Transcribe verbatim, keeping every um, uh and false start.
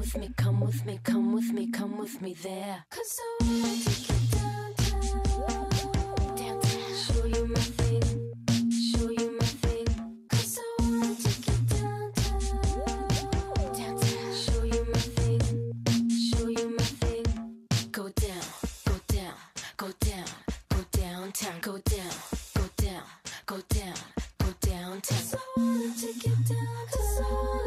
with me, come with me, come with me, come with me there. 'Cause I wanna take you downtown, downtown. Show you my thing, show you my thing. 'Cause I wanna take you downtown, downtown. Show you my thing, show you my thing. Go down, go down, go down, go downtown, go down, go down, go down, go downtown. 'Cause I wanna take you downtown.